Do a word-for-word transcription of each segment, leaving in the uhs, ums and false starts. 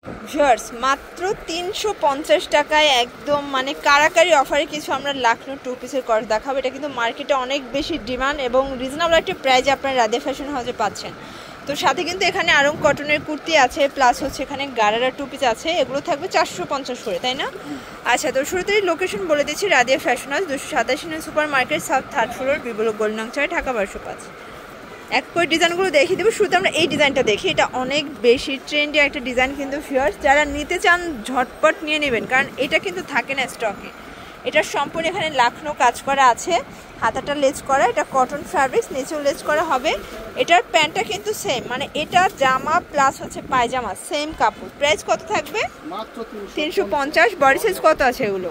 Viewers মাত্র তিনশো পঞ্চাশ টাকায় একদম মানে কারাকারি অফারে কিছু আমরা লাখনো টু পিসের কর্স দেখাবো। এটা কিন্তু মার্কেটে অনেক বেশি ডিমান্ড এবং রিজনেবল একটা প্রাইজে আপনারা রাধিয়া ফ্যাশন হাউসে পাচ্ছেন। তো সাথে কিন্তু এখানে আরং কটনের কুর্তি আছে, প্লাস হচ্ছে এখানে গারারা টু পিস আছে, এগুলো থাকবে চারশো পঞ্চাশ করে, তাই না? আচ্ছা, তো শুরুতেই লোকেশন বলে দিচ্ছি, রাধিয়া ফ্যাশন হাউস দুশো সাতাশি super market, south third floor, বিবল গোল্ডনং ছয়, ঢাকা বারোশো পাঁচ। এক করে ডিজাইনগুলো দেখিয়ে দেবো। শুরুতে আমরা এই ডিজাইনটা দেখি, এটা অনেক বেশি ট্রেন্ডি একটা ডিজাইন কিন্তু ভিউয়ার্স, যারা নিতে চান ঝটপট নিয়ে নেবেন, কারণ এটা কিন্তু থাকে না স্টকে। এটা সম্পূর্ণ এখানে লাখনো কাজ করা আছে, হাতাটা লেজ করা, এটা কটন ফ্যাব্রিক্স, নিচেও লেজ করা হবে। এটার প্যান্টটা কিন্তু সেম, মানে এটা জামা প্লাস হচ্ছে পায়জামা সেম কাপড়। প্রাইস কত থাকবে? তিনশো পঞ্চাশ। বডি সাইজ কত আছে এগুলো?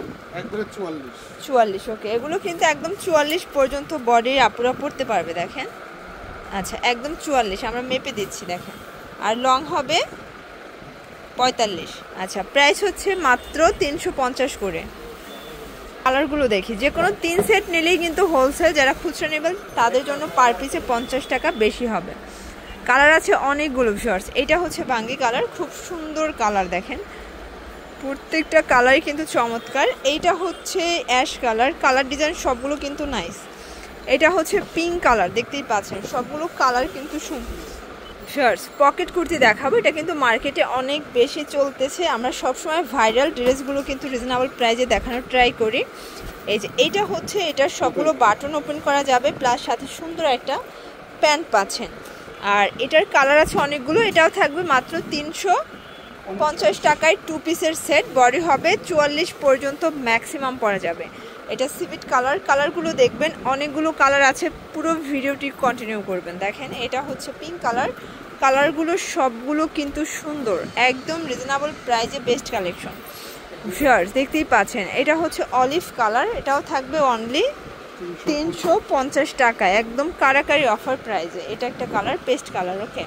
চুয়াল্লিশ। ওকে, এগুলো কিন্তু একদম চুয়াল্লিশ পর্যন্ত বডির আপুরা পড়তে পারবে, দেখেন। আচ্ছা, একদম চুয়াল্লিশ, আমরা মেপে দিচ্ছি, দেখেন। আর লং হবে পঁয়তাল্লিশ। আচ্ছা, প্রাইস হচ্ছে মাত্র তিনশো পঞ্চাশ করে। কালারগুলো দেখি, যে কোনো তিন সেট নিলেই কিন্তু হোলসেল, যারা খুচরা নেবেন তাদের জন্য পার পিসে পঞ্চাশ টাকা বেশি হবে। কালার আছে অনেকগুলো ভিউয়ার্স। এটা হচ্ছে বাঙ্গি কালার, খুব সুন্দর কালার, দেখেন প্রত্যেকটা কালারই কিন্তু চমৎকার। এইটা হচ্ছে অ্যাশ কালার, কালার ডিজাইন সবগুলো কিন্তু নাইস। এটা হচ্ছে পিঙ্ক কালার, দেখতেই পাচ্ছেন সবগুলো কালার কিন্তু সুন্দর। ভিউয়ার্স পকেট কুর্তি দেখাবো, এটা কিন্তু মার্কেটে অনেক বেশি চলতেছে, আমরা সবসময় ভাইরাল ড্রেসগুলো কিন্তু রিজনেবল প্রাইজে দেখানোর ট্রাই করি। এই যে এইটা হচ্ছে, এটার সবগুলো বাটন ওপেন করা যাবে, প্লাস সাথে সুন্দর একটা প্যান্ট পাচ্ছেন। আর এটার কালার আছে অনেকগুলো, এটাও থাকবে মাত্র তিনশো পঞ্চাশ টাকায় টু পিসের সেট। বডি হবে চুয়াল্লিশ পর্যন্ত ম্যাক্সিমাম পরা যাবে। এটা সিভিট কালার, কালারগুলো দেখবেন অনেকগুলো কালার আছে, পুরো ভিডিওটি কন্টিনিউ করবেন। দেখেন এটা হচ্ছে পিঙ্ক কালার, কালারগুলো সবগুলো কিন্তু সুন্দর, একদম রিজনেবল প্রাইজে বেস্ট কালেকশন। ভিউয়ার্স দেখতেই পাচ্ছেন, এটা হচ্ছে অলিভ কালার, এটাও থাকবে অনলি তিনশো পঞ্চাশ টাকায়, একদম কারাকারি অফার প্রাইজে। এটা একটা colour, paste colour. Okay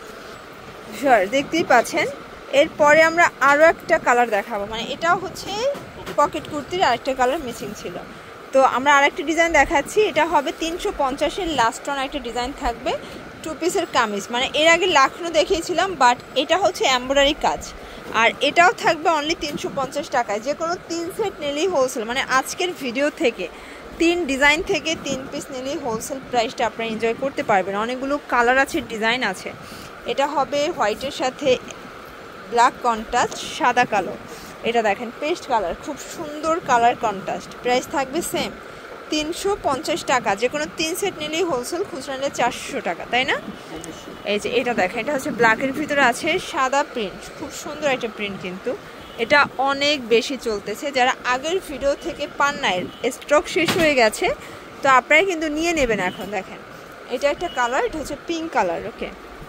viewers দেখতেই পাচ্ছেন, এরপরে আমরা আরও একটা কালার দেখাবো, মানে এটাও হচ্ছে পকেট কুর্তির আরেকটা কালার মিসিং ছিল। তো আমরা আরেকটা ডিজাইন দেখাচ্ছি, এটা হবে তিনশো পঞ্চাশের লাস্ট অন একটা ডিজাইন থাকবে, টু পিসের কামিজ, মানে এর আগে লাখনো দেখিয়েছিলাম, বাট এটা হচ্ছে এমব্রয়ডারি কাজ। আর এটাও থাকবে অনলি তিনশো পঞ্চাশ টাকায়, যে কোনো তিন সেট নিলেই হোলসেল, মানে আজকের ভিডিও থেকে তিন ডিজাইন থেকে তিন পিস নিলেই হোলসেল প্রাইসটা আপনারা এনজয় করতে পারবেন। অনেকগুলো কালার আছে, ডিজাইন আছে। এটা হবে হোয়াইটের সাথে ব্ল্যাক কন্ট্রাস্ট, সাদা কালো। এটা দেখেন পেস্ট কালার, খুব সুন্দর কালার কন্ট্রাস্ট। প্রাইস থাকবে সেম তিনশো পঞ্চাশ টাকা, যে কোনো তিন সেট নিলেই হোলসেল, খুচরা নিলে চারশো টাকা, তাই না? এই যে এটা দেখেন, এটা হচ্ছে ব্ল্যাকের ভিতরে আছে সাদা প্রিন্ট, খুব সুন্দর একটা প্রিন্ট, কিন্তু এটা অনেক বেশি চলতেছে, যারা আগের ভিডিও থেকে পান নাই, স্টক শেষ হয়ে গেছে, তো আপনারা কিন্তু নিয়ে নেবেন এখন। দেখেন এটা একটা কালার, এটা হচ্ছে পিঙ্ক কালার। ওকে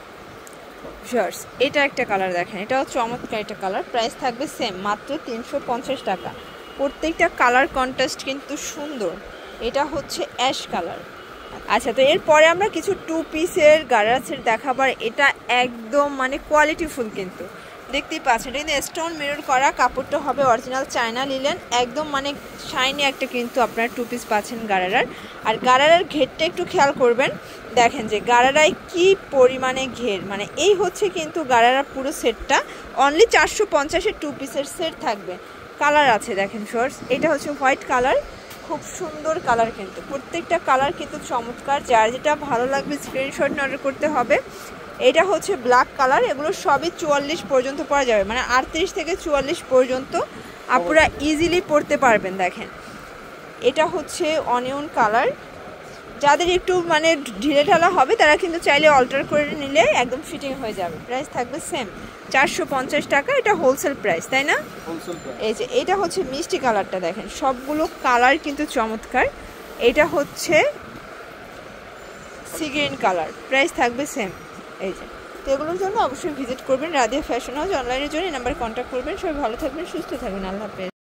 ভিউয়ার্স এটা একটা কালার, দেখেন এটাও চমৎকার একটা কালার। প্রাইস থাকবে সেম মাত্র তিনশো পঞ্চাশ টাকা। প্রত্যেকটা কালার কন্ট্রাস্ট কিন্তু সুন্দর। এটা হচ্ছে অ্যাশ কালার। আচ্ছা, তো এরপরে আমরা কিছু টু পিসের গারাসের দেখাবার, এটা একদম মানে কোয়ালিটিফুল, কিন্তু দেখতেই পাচ্ছেন এটা কিন্তু স্টোন মিরর করা, কাপড়টা হবে অরিজিনাল চায়না লিলেন, একদম মানে শাইনি একটা কিন্তু আপনার টু পিস পাচ্ছেন গারারার। আর গারারার ঘেরটা একটু খেয়াল করবেন, দেখেন যে গারারায় কি পরিমাণে ঘের, মানে এই হচ্ছে কিন্তু গারারার পুরো সেটটা অনলি চারশো পঞ্চাশের টু পিসের সেট থাকবে। কালার আছে দেখেন শর্টস, এটা হচ্ছে হোয়াইট কালার, খুব সুন্দর কালার, কিন্তু প্রত্যেকটা কালার কিন্তু চমৎকার। যার যেটা ভালো লাগবে স্ক্রিনশট অর্ডার করতে হবে। এটা হচ্ছে ব্ল্যাক কালার, এগুলো সবই চুয়াল্লিশ পর্যন্ত পরা যাবে, মানে আটত্রিশ থেকে চুয়াল্লিশ পর্যন্ত আপনারা ইজিলি পরতে পারবেন। দেখেন এটা হচ্ছে অনিয়ন কালার, যাদের একটু মানে ঢিলে ঢালা হবে তারা কিন্তু চাইলে অল্টার করে নিলে একদম ফিটিং হয়ে যাবে। প্রাইস থাকবে সেম চারশো পঞ্চাশ টাকা, এটা হোলসেল প্রাইস, তাই না? এই যে এটা হচ্ছে মিষ্টি কালারটা, দেখেন সবগুলো কালার কিন্তু চমৎকার। এটা হচ্ছে সি গ্রিন কালার, প্রাইস থাকবে সেম। এই যে, তো এগুলোর জন্য অবশ্যই ভিজিট করবেন রাধিয়া ফ্যাশন হাউস। অনলাইনের জন্য এই নাম্বারে কন্ট্যাক্ট করবেন। সবাই ভালো থাকবেন, সুস্থ থাকবেন, আল্লাহ হাফেজ।